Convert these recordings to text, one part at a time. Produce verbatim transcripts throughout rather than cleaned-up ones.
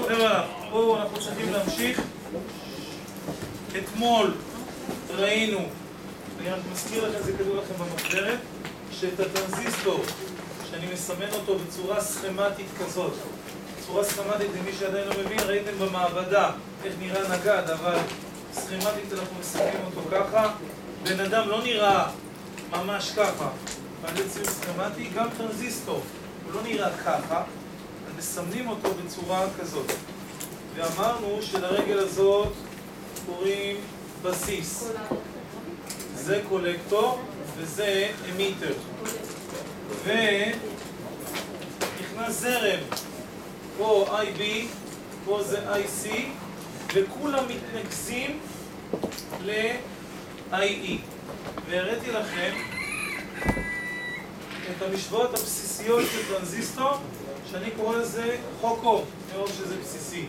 טוב, חבר'ה, בואו, אנחנו צריכים להמשיך. אתמול ראינו, אני רק מזכיר לכם, זה כתוב לכם במחברת, שאת הטרנזיסטור, שאני מסמן אותו בצורה סכמטית כזאת, בצורה סכמטית, למי שעדיין לא מבין, ראיתם במעבדה איך נראה נגד, אבל סכמטית אנחנו מסמנים אותו ככה. בן אדם לא נראה ממש ככה, אבל זה ציור סכמטי, גם טרנזיסטור, הוא לא נראה ככה, מסמנים אותו בצורה כזאת. ואמרנו שלרגל הזאת קוראים בסיס. זה קולקטור וזה אמיטר. ונכנס זרם, פה איי בי, פה זה איי סי, וכולם מתנקזים ל-איי אי. והראיתי לכם את המשוואות הבסיסיות של טרנזיסטור, שאני קורא לזה חוק אום, מאוד שזה בסיסי,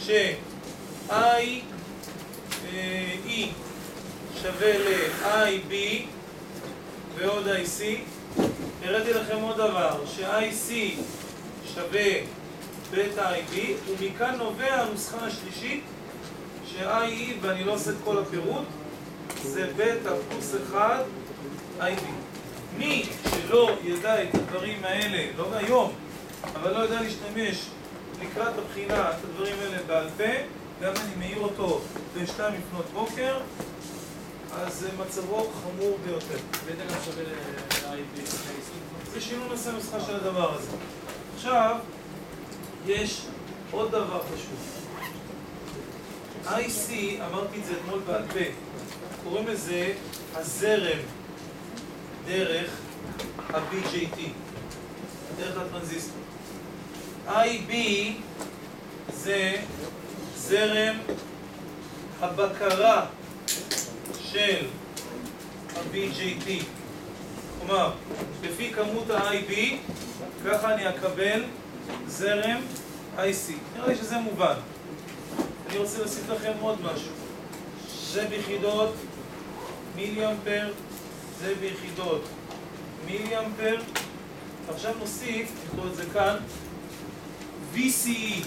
ש-איי אי שווה ל-איי בי ועוד איי סי. הראיתי לכם עוד דבר, ש-איי סי שווה בטא איי בי, ומכאן נובע הנוסחה השלישית, ש-איי אי, ואני לא עושה את כל הפירוט, זה בטא פלוס אחד איי בי. מי שלא ידע את הדברים האלה, לא מהיום, אבל לא יודע להשתמש לקראת הבחינה את הדברים האלה בעל פה, גם אני מעיר אותו בשתיים לפנות בוקר, אז מצבו חמור ביותר. בטא גם שווה ל-איי בי. זה שינוי נושא נוסחה של הדבר הזה. עכשיו, יש עוד דבר חשוב. איי סי, אמרתי את זה אתמול בעל פה, קוראים לזה הזרם דרך ה-בי ג'יי טי, דרך הטרנזיסטור. איי בי זה זרם הבקרה של ה-בי ג'יי טי. כלומר, לפי כמות ה-איי בי, ככה אני אקבל זרם איי סי. נראה לי שזה מובן. אני רוצה להוסיף לכם עוד משהו. זה ביחידות מילי אמפר, זה ביחידות מילי אמפר. עכשיו נוסיף, נקרא את זה כאן, וי סי אי.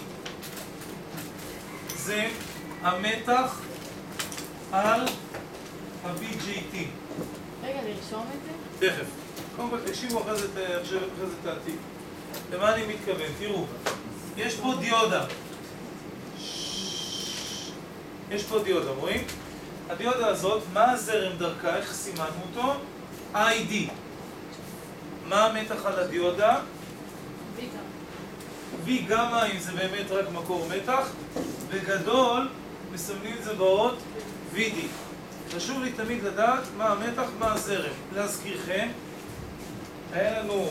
זה המתח על ה-בי ג'יי טי. רגע, לרשום את זה? תכף. קודם כל תקשיבו אחרי זה, אחרי זה תעתיק. למה אני מתכוון? תראו, יש פה דיודה. יש פה דיודה, רואים? הדיודה הזאת, מה הזרם דרכה? איך סימנו אותו? איי די. מה המתח על הדיודה? וי גמא. וי גמא, אם זה באמת רק מקור מתח, בגדול מסמנים את זה באות וי די. חשוב לי תמיד לדעת מה המתח, מה הזרם. להזכירכם, היה לנו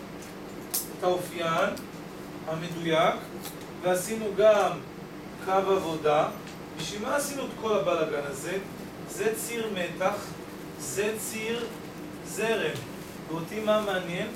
את האופיין המדויק, ועשינו גם קו עבודה. בשביל מה עשינו את כל הבלגן הזה? זה ציר מתח, זה ציר זרם. ואותי מה מעניין?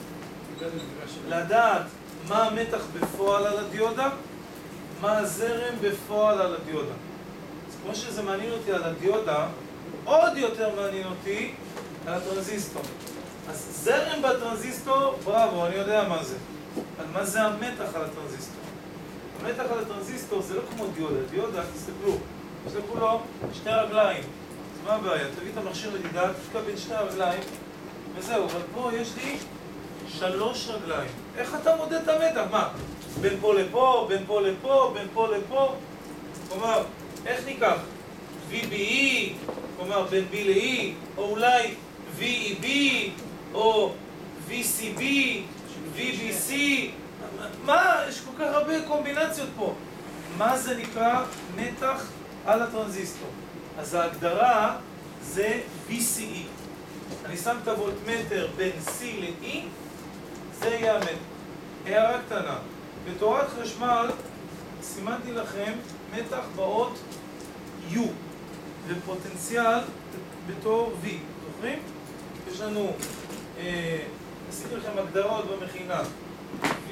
לדעת מה המתח בפועל על הדיודה, מה הזרם בפועל על הדיודה. אז כמו שזה מעניין אותי על הדיודה, עוד יותר מעניין אותי על הטרנזיסטור. אז זרם בטרנזיסטור, בראבו, אני יודע מה זה. אבל מה זה המתח על הטרנזיסטור? המתח על הטרנזיסטור זה לא כמו דיודה. דיודה, תסתכלו, תסתכלו לו שתי רגליים. אז מה הבעיה? תביא את המכשיר מדידה, תפקע בין שתי הרגליים, וזהו. אבל פה יש לי שלוש רגליים. איך אתה מודד את המתח? מה? בין פה לפה, בין פה לפה, בין פה לפה? כלומר, איך ניקח? וי בי אי, כלומר בין B ל-E, או אולי וי אי בי, או וי סי בי, וי בי סי. מה? יש כל כך הרבה קומבינציות פה. מה זה נקרא מתח על הטרנזיסטור? אז ההגדרה זה וי סי אי. אני שם את הוולטמטר בין C ל-E, זה יהיה המתח. הערה קטנה. בתורת חשמל סימנתי לכם מתח באות U ופוטנציאל בתור V. זוכרים? יש לנו, אה, עשיתי לכם הגדרות במכינה. V,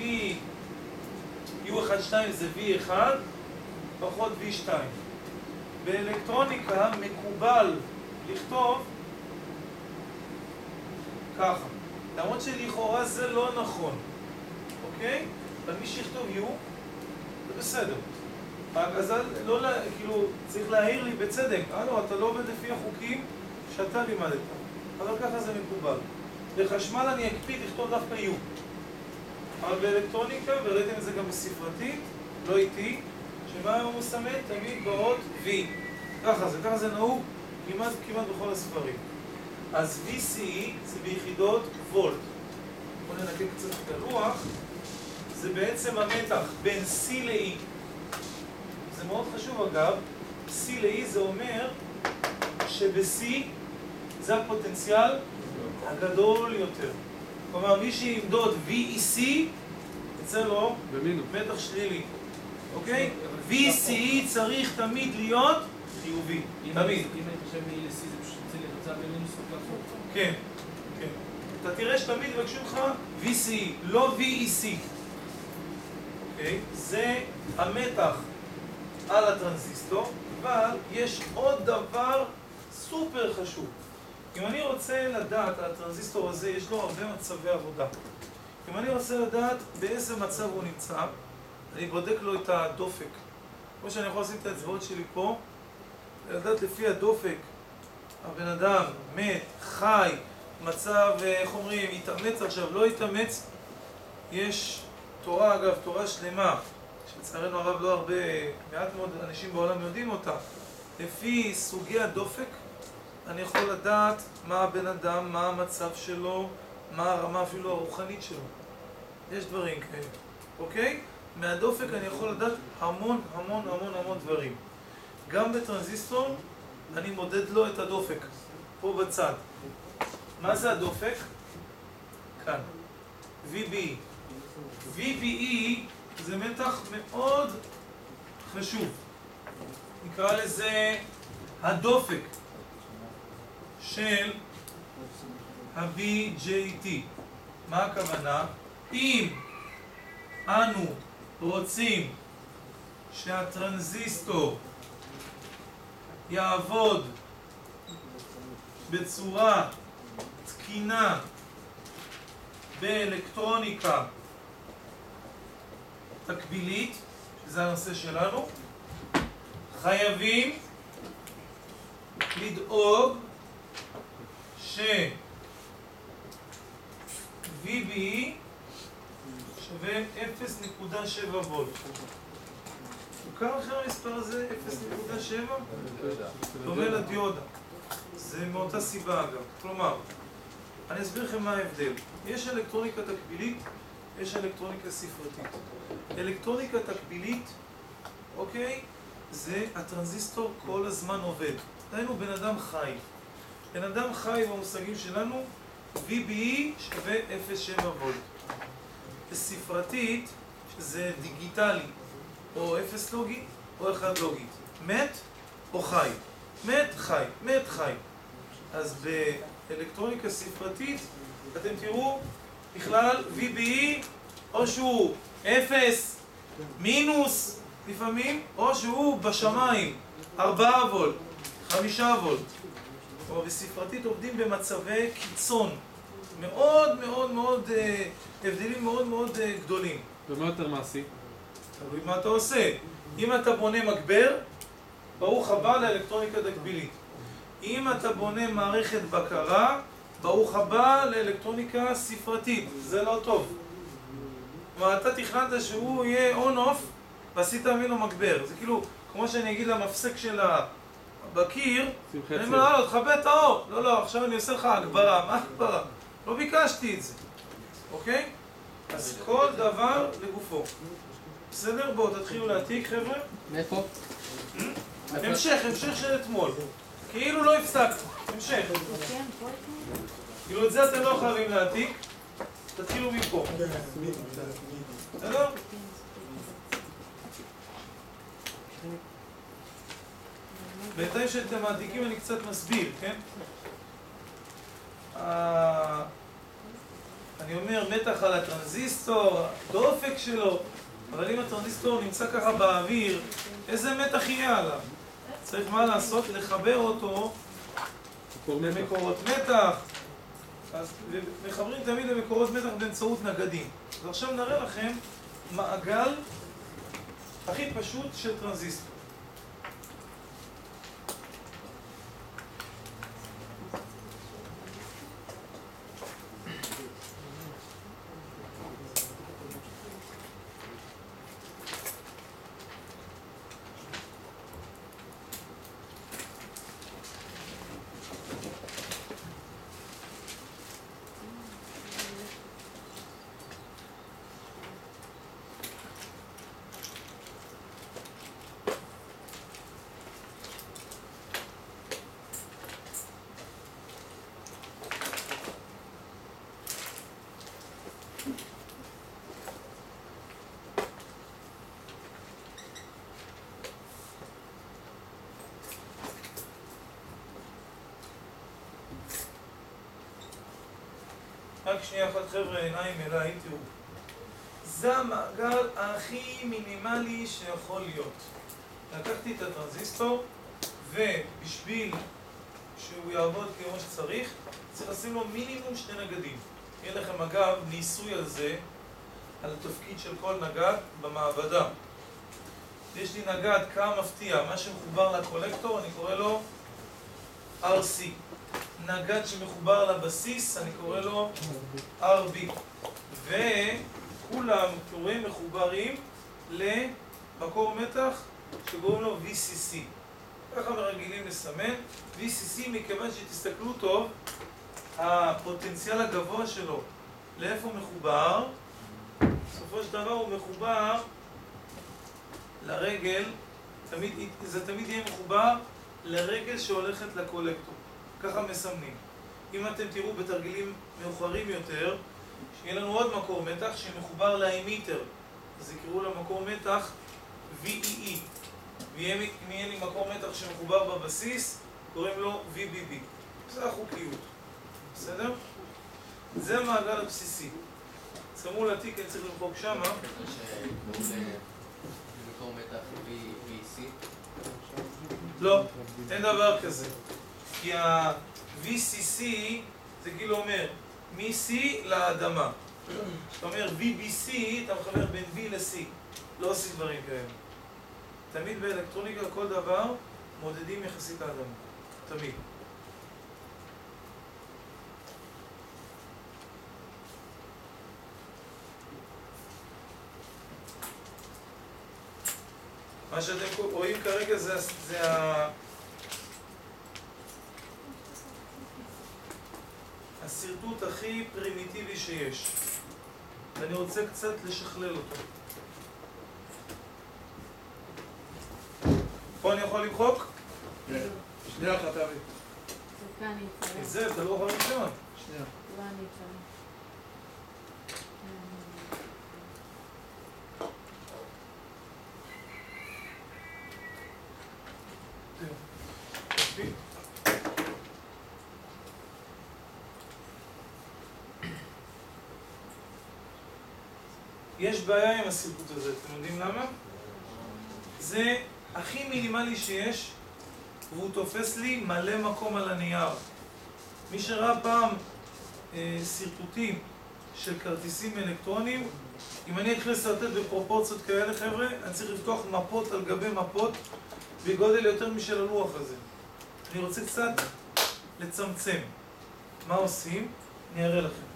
U אחת שתיים זה V אחת פחות V שתיים. באלקטרוניקה מקובל לכתוב ככה. למרות שלכאורה זה לא נכון. אוקיי? אבל מי שיכתוב U זה בסדר. רק אז לא, כאילו, צריך להעיר לי בצדק, הלו, אתה לא עובד לפי החוקים שאתה לימדת, אבל ככה זה מקובל. בחשמל אני אקפיד לכתוב דווקא U. אבל באלקטרוניקה, וראיתם את זה גם בספרתית, לא איתי, שמה הוא מסמן? תמיד באות V. ככה זה, ככה זה נהוג כמעט, כמעט בכל הספרים. אז V C E זה ביחידות וולט. בואו ננקה קצת את הלוח. זה בעצם המתח בין C ל-E. זה מאוד חשוב אגב. C ל-E זה אומר שב-C זה הפוטנציאל הגדול יותר. כלומר, מי שימדוד V E C, יצא לו מתח שלילי. אוקיי? V C E צריך תמיד להיות חיובי. תמיד. אם אני חושב מ-E ל-C זה פשוט יוצא לי תוצאה במינוס וכפות. כן, כן. אתה תראה שתמיד יבקשו לך V C E, לא V E C. אוקיי? זה המתח על הטרנזיסטור, אבל יש עוד דבר סופר חשוב. אם אני רוצה לדעת, הטרנזיסטור הזה יש לו הרבה מצבי עבודה. אם אני רוצה לדעת באיזה מצב הוא נמצא, אני בודק לו את הדופק. כמו שאני יכול לשים את האצבעות שלי פה, לדעת לפי הדופק, הבן אדם מת, חי, מצב, איך אומרים, התאמץ עכשיו, לא התאמץ. יש תורה, אגב, תורה שלמה, שלצערנו הרב לא הרבה, מעט מאוד אנשים בעולם יודעים אותה. לפי סוגי הדופק, אני יכול לדעת מה הבן אדם, מה המצב שלו, מה הרמה אפילו הרוחנית שלו. יש דברים כאלה, אוקיי? מהדופק אני יכול לדעת המון המון המון המון דברים. גם בטרנזיסטור אני מודד לו את הדופק, פה בצד. מה זה הדופק? כאן. V B E. V B E זה מתח מאוד חשוב. נקרא לזה הדופק של ה-B J T. מה הכוונה? אם אנו רוצים שהטרנזיסטור יעבוד בצורה תקינה באלקטרוניקה תקבילית, שזה הנושא שלנו, חייבים לדאוג ש V B E שווה אפס נקודה שבע וולט. מוכר לכם המספר הזה, אפס נקודה שבע? דומה לדיודה. זה מאותה סיבה אגב. כלומר, אני אסביר לכם מה ההבדל. יש אלקטרוניקה תקבילית, יש אלקטרוניקה ספרתית. אלקטרוניקה תקבילית, אוקיי, זה הטרנזיסטור כל הזמן עובד. דהיינו בן אדם חי. בן אדם חי במושגים שלנו, V B E שווה אפס נקודה שבע וולט. בספרתית, שזה דיגיטלי, או אפס לוגי, או אחד לוגית. מת או חי. מת, חי. מת, חי. אז באלקטרוניקה ספרתית, אתם תראו, בכלל V B E, או שהוא אפס, מינוס, לפעמים, או שהוא בשמיים, ארבעה וולט, חמישה וולט. או בספרתית עובדים במצבי קיצון. מאוד מאוד מאוד, אה, הבדלים מאוד מאוד אה, גדולים. ומה יותר מעשי? תלוי מה אתה עושה. אם אתה בונה מגבר, ברוך הבא לאלקטרוניקה תקבילית. אם אתה בונה מערכת בקרה, ברוך הבא לאלקטרוניקה ספרתית. זה לא טוב. כלומר, אתה תכננת שהוא יהיה און-אוף ועשית ממנו מגבר. זה כאילו, כמו שאני אגיד למפסק של בקיר, אני אומר, לא, תכבה את האור. לא, לא, עכשיו אני עושה לך הגברה. מה הגברה? לא ביקשתי את זה. אוקיי? אז כל דבר לגופו. בסדר? בואו, תתחילו להעתיק, חבר'ה. מאיפה? המשך, המשך של אתמול. כאילו לא הפסקנו. המשך. כאילו את זה אתם לא חייבים להעתיק. תתחילו מפה. בסדר? בינתיים שאתם מעתיקים אני קצת מסביר, כן? אני אומר מתח על הטרנזיסטור, דופק שלו, אבל אם הטרנזיסטור נמצא ככה באוויר, איזה מתח יהיה עליו? צריך מה לעשות? לחבר אותו למקורות מתח. אז מחברים תמיד למקורות מתח באמצעות נגדים. ועכשיו נראה לכם מעגל הכי פשוט של טרנזיסטור. רק שנייה אחת חבר'ה, עיניים אליי, תראו. זה המעגל הכי מינימלי שיכול להיות. לקחתי את הטרנזיסטור, ובשביל שהוא יעבוד כמו שצריך, צריך לשים לו מינימום שני נגדים. יהיה לכם אגב ניסוי על זה, על התפקיד של כל נגד במעבדה. יש לי נגד כמה מפתיע, מה שמחובר לקולקטור, אני קורא לו אר סי. נגד שמחובר לבסיס, אני קורא לו אר בי. וכולם קוראים מחוברים למקור מתח שקוראים לו וי סי סי. ככה מרגילים לסמן. וי סי סי מכיוון שתסתכלו טוב, הפוטנציאל הגבוה שלו, לאיפה הוא מחובר? בסופו של דבר הוא מחובר לרגל, תמיד, זה תמיד יהיה מחובר לרגל שהולכת לקולקטור. ככה מסמנים. אם אתם תראו בתרגילים מאוחרים יותר, שיהיה לנו עוד מקור מתח שמחובר לאמיטר, אז יקראו למקור מתח וי אי אי. ואם יהיה לי מקור מתח שמחובר בבסיס, קוראים לו וי בי בי. זה החוקיות. בסדר? זה המעגל הבסיסי. שמו לתיק, אני צריך למחוק שמה. מקור מתח וי סי? לא, אין דבר כזה. כי ה-וי סי סי זה כאילו אומר מ-C לאדמה. אתה אומר וי בי סי, אתה מחבר בין V ל-C. לא עושים דברים כאלה. תמיד באלקטרוניקה כל דבר מודדים יחסית לאדמה. תמיד. מה שאתם רואים כרגע זה, זה ה... הסרטוט הכי פרימיטיבי שיש. ואני רוצה קצת לשכלל אותו. פה אני יכול למחוק? שנייה אחת, אבי. זה כאן יצא. את זה, אתה לא יכול לרשום. שנייה. לא אני יצא. יש בעיה עם הסרטוט הזה, אתם יודעים למה? זה הכי מינימלי שיש, והוא תופס לי מלא מקום על הנייר. מי שראה פעם אה, סרטוטים של כרטיסים אלקטרוניים, אם אני אתחיל לסרטט בפרופורציות כאלה חבר'ה, אני צריך לפתוח מפות על גבי מפות בגודל יותר משל הלוח הזה. אני רוצה קצת לצמצם. מה עושים? אני אראה לכם.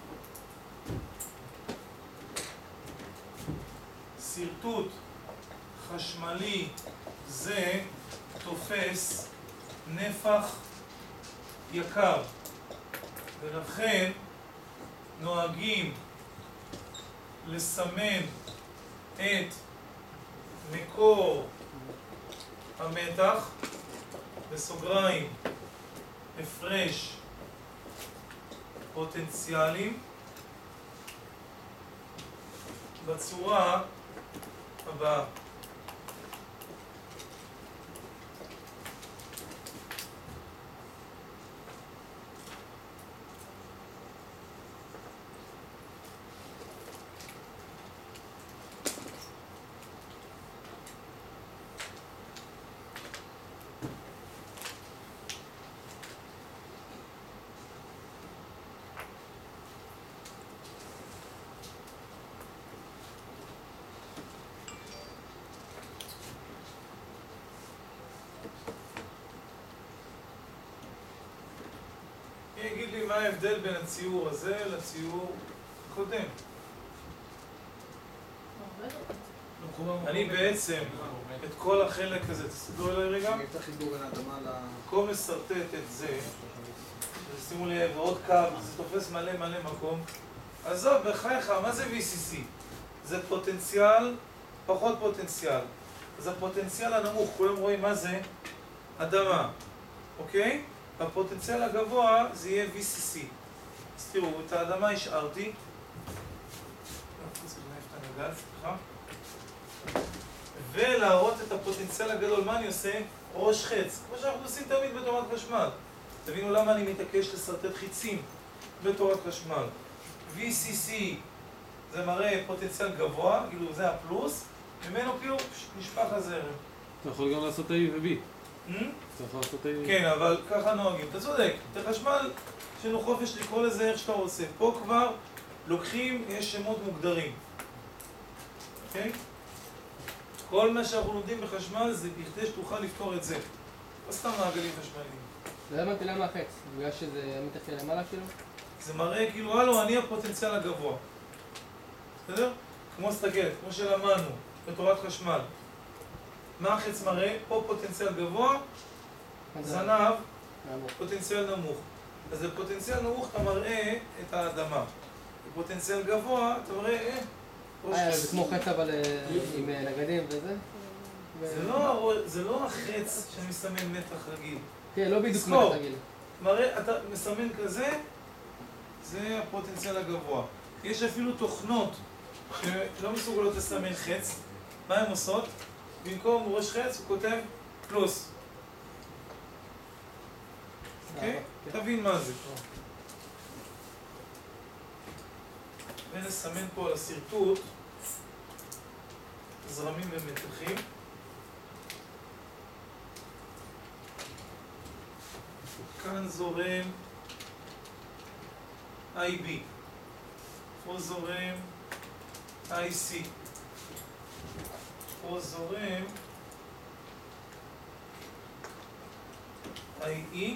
סרטוט חשמלי זה תופס נפח יקר, ולכן נוהגים לסמן את מקור המתח בסוגריים הפרש פוטנציאלים בצורה הבאה. מה ההבדל בין הציור הזה לציור הקודם? אני בעצם, את כל החלק הזה, תסתכלו עליי רגע, אני אפתח חיבור בין האדמה ל... במקום לסרטט את זה, שימו לב, עוד קו, זה תופס מלא מלא מקום. עזוב, בחייך, מה זה וי סי סי? זה פוטנציאל, פחות פוטנציאל. אז הפוטנציאל הנמוך, כולם רואים מה זה? אדמה, אוקיי? הפוטנציאל הגבוה זה יהיה וי סי סי. אז תראו, את האדמה השארתי. ולהראות את הפוטנציאל הגדול, מה אני עושה? ראש חץ, כמו שאנחנו עושים תמיד בתורת חשמל. תבינו למה אני מתעקש לסרטט חיצים בתורת חשמל. וי סי סי זה מראה פוטנציאל גבוה, כאילו זה הפלוס, ממנו כאילו נשפך הזרם. אתה יכול גם לעשות A ו-B. אתה יכול לעשות A ו-B. כן, אבל ככה נוהגים. אתה צודק, בחשמל יש לנו חופש לקרוא לזה איך שאתה רוצה. פה כבר לוקחים, יש שמות מוגדרים. אוקיי? כל מה שאנחנו לומדים בחשמל זה בכדי שתוכל לפתור את זה. לא סתם מעגלים חשמליים. לא הבנתי למה החץ, בגלל שזה מתחת למעלה כאילו? זה מראה כאילו, הלו, אני הפוטנציאל הגבוה. בסדר? כמו סתכלת, כמו שלמדנו בתורת חשמל. מה החץ מראה? פה פוטנציאל גבוה, זנב, פוטנציאל נמוך. אז בפוטנציאל נמוך אתה מראה את האדמה. בפוטנציאל גבוה אתה מראה, אה, אה, זה כמו חץ אבל עם נגדים וזה? זה לא, זה לא החץ שאני מסמן מתח רגיל. כן, לא בדיוק תזכור. מתח רגיל. מראה, אתה מסמן כזה, זה הפוטנציאל הגבוה. יש אפילו תוכנות שלא מסוגלות לסמן חץ. מה הן עושות? במקום ראש חץ הוא כותב פלוס. אוקיי? תבין מה זה. ונסמן פה על הסרטוט זרמים ומתחים. כאן זורם איי בי, פה זורם איי סי, פה זורם איי אי.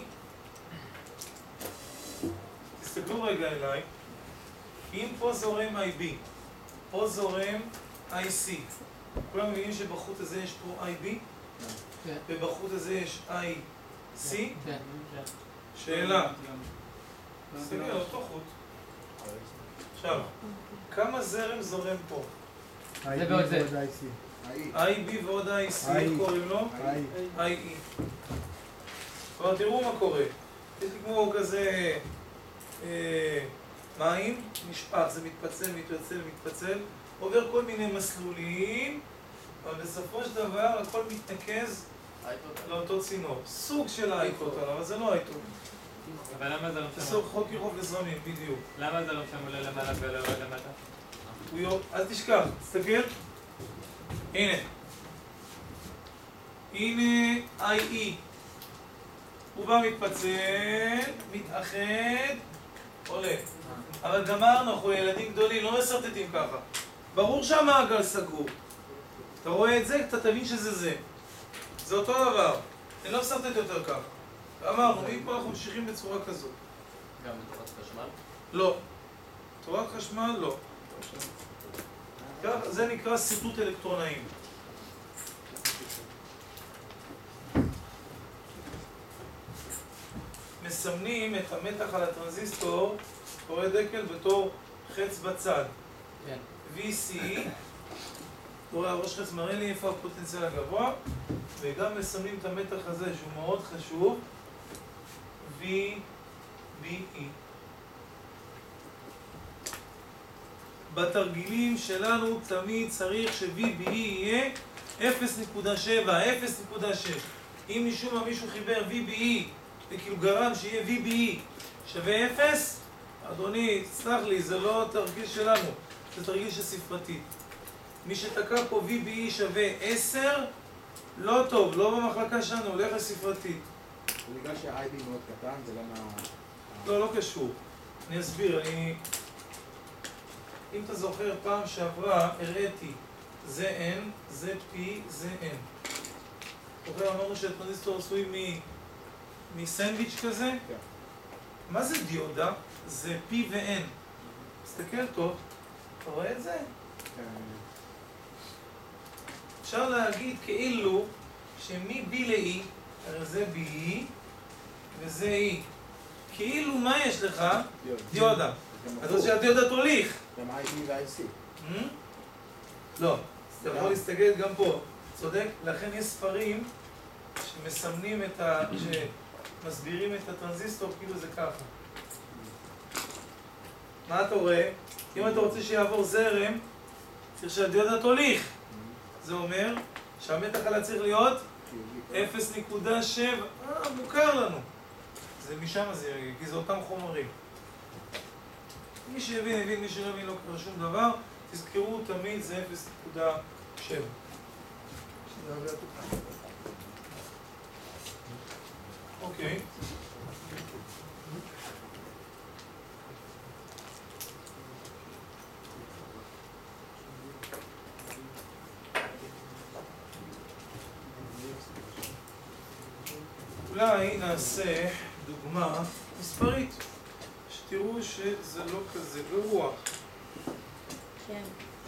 תסתכלו רגע אליי, אם פה זורם איי בי, פה זורם איי סי, כולם מבינים שבחוט הזה יש פה איי בי? כן. ובחוט הזה יש איי סי? כן. שאלה. תסתכל על אותו חוט. עכשיו, כמה זרם זורם פה? זה ועוד זה. איי בי ועוד איי סי, איך קוראים לו? איי אי. כבר תראו מה קורה. יש לי כמו כזה מים, נשפך, זה מתפצל, מתפצל, מתפצל, עובר כל מיני מסלולים, אבל בסופו של דבר הכל מתנקז לאותו צינור. סוג של אייטוטל, אבל זה לא אייטוטל. אבל למה זה לא זה משנה? סוג חוק קירוב לזרמים, בדיוק. למה זה לא משנה עולה למעלה ולא יורד למטה? הוא יור... אל תשכח, תסתכל. הנה. הנה איי אי. הוא בא מתפצל, מתאחד, עולה. אבל גמרנו, אנחנו ילדים גדולים, לא מסרטטים ככה. ברור שהמעגל סגור. אתה רואה את זה, אתה תבין שזה זה. זה אותו דבר. אני לא מסרטט יותר ככה. אמרנו, מפה אנחנו ממשיכים בצורה כזאת. גם בתורת חשמל? לא. תורת חשמל לא. זה נקרא שרטוט אלקטרונאים. מסמנים את המתח על הטרנזיסטור, קורא דקל בתור חץ בצד. כן. וי סי, קורא הראש חץ מראה לי איפה הפוטנציאל הגבוה, וגם מסמנים את המתח הזה שהוא מאוד חשוב, וי בי אי. בתרגילים שלנו תמיד צריך ש-וי בי אי יהיה אפס נקודה שבע, אפס נקודה שש. אם משום מה מישהו חיבר וי בי אי וכאילו גרם שיהיה וי בי אי שווה אפס, אדוני, תסלח לי, זה לא תרגיל שלנו, זה תרגיל של ספרתית. מי שתקע פה וי בי אי שווה עשר, לא טוב, לא במחלקה שלנו, הולך לספרתית. בגלל שה-איי בי מאוד קטן, זה לא מה... לא, לא קשור. אני אסביר, אני... אם אתה זוכר פעם שעברה, הראיתי, זה N, זה P, זה N. זוכר, אמרנו שהטרנזיסטור עשוי מסנדוויץ' כזה? כן. מה זה דיודה? זה P ו-N. תסתכל טוב, אתה רואה את זה? אפשר להגיד כאילו שמ-B ל-E, הרי זה B וזה E. כאילו מה יש לך? דיודה. אז זה שהדיודה תוליך. גם I B ו-I C. לא, אתה יכול להסתכל גם פה. צודק? לכן יש ספרים שמסמנים את ה... שמסבירים את הטרנזיסטור כאילו זה ככה. מה אתה רואה? אם אתה רוצה שיעבור זרם, צריך שהדיודה תוליך. זה אומר שהמתח עליה צריך להיות אפס נקודה שבע. אה, מוכר לנו. זה משם זה ירגיע, כי זה אותם חומרים. מי שהבין, הבין, מי שלא הבין, לא קרה שום דבר. תזכרו תמיד זה אפס נקודה שבע. אוקיי. אולי נעשה דוגמה מספרית, שתראו שזה לא כזה גרוע. כן.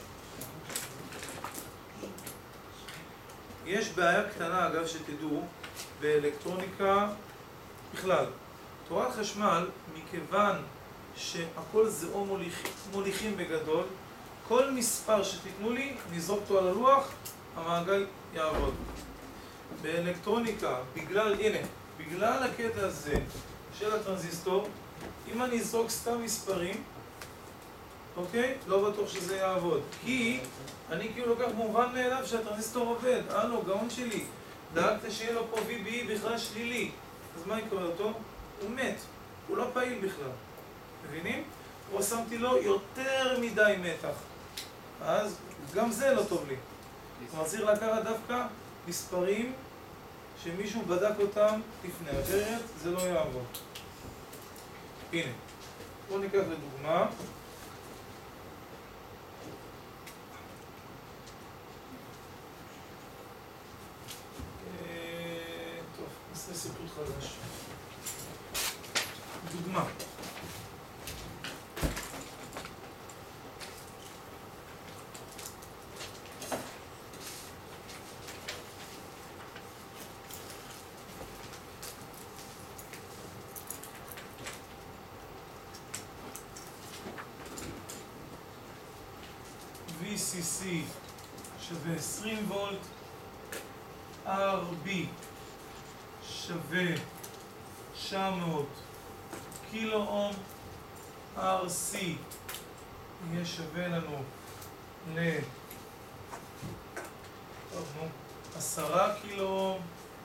יש בעיה קטנה, אגב, שתדעו, באלקטרוניקה בכלל. תורת חשמל, מכיוון שהכל זה או מוליכים, מוליכים בגדול, כל מספר שתיתנו לי, נזרוק אותו על הלוח, המעגל יעבוד. באלקטרוניקה, בגלל, הנה, בגלל הקטע הזה של הטרנזיסטור, אם אני אזרוק סתם מספרים, אוקיי? לא בטוח שזה יעבוד. כי אני כאילו לוקח מובן מאליו שהטרנזיסטור עובד. הלו, גאון שלי. דאגת שיהיה לו פה וי בי בכלל שלילי. אז מה יקרה אותו? הוא מת. הוא לא פעיל בכלל. מבינים? או שמתי לו יותר מדי מתח. אז גם זה לא טוב לי. כלומר, צריך לקחת דווקא מספרים שמישהו בדק אותם לפני. אחרת זה לא יעבוד. הנה. בואו ניקח לדוגמה. טוב, נעשה סיפור חדש. דוגמה. וי סי סי שווה עשרים וולט, אר בי שווה תשע מאות קילו אום, אר סי יהיה שווה לנו ל... טוב, נו, עשרה קילו אום,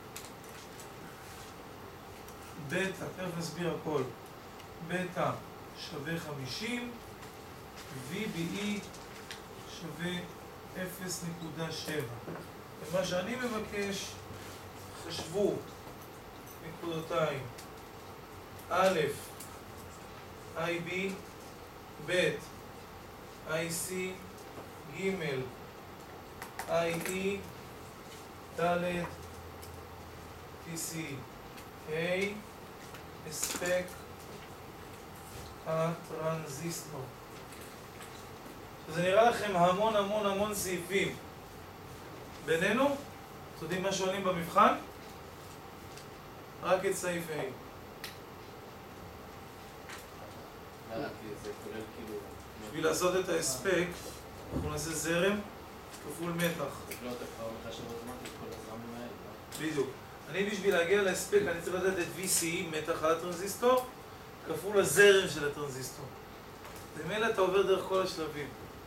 בטא, תכף נסביר הכל, בטא שווה חמישים, וי בי אי שווה אפס נקודה שבע. ומה שאני מבקש, חשבו נקודותיים א', איי בי, ב', איי סי, ג', איי אי, ד', טי סי, היי, הספק הטרנזיסטור. זה נראה לכם המון המון המון סעיפים. בינינו, אתם יודעים מה שואלים במבחן? רק את סעיף A. בשביל לעשות את ההספק, אנחנו נעשה זרם כפול מתח. בדיוק. אני בשביל להגיע להספק, אני צריך לדעת את וי סי, מתח הטרנזיסטור, כפול הזרם של הטרנזיסטור. במילא אתה עובר דרך כל השלבים.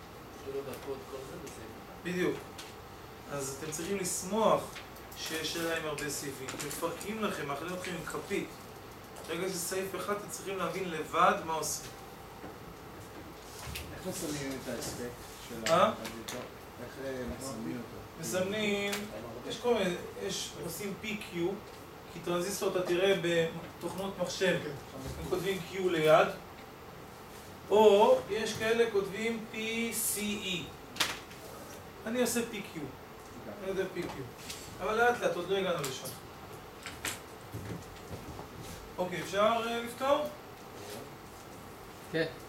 בדיוק. אז אתם צריכים לשמוח שיש להם הרבה סעיפים. מפרקים לכם, מאכלים אתכם עם כפית. רגע של סעיף אחד, אתם צריכים להבין לבד מה עושים. איך מסמנים את ההספק של אה? הטרנזיסטור? איך מסמנים אותו? מסמנים, יש כל מיני, יש, עושים פי קיו, כי טרנזיסטור אתה תראה בתוכנות מחשב, הם כותבים Q ליד, או יש כאלה כותבים פי סי אי. אני עושה פי קיו. אני יודע פי קיו. אבל לאט לאט, עוד לא הגענו לשם. אוקיי, אפשר לפתור? כן.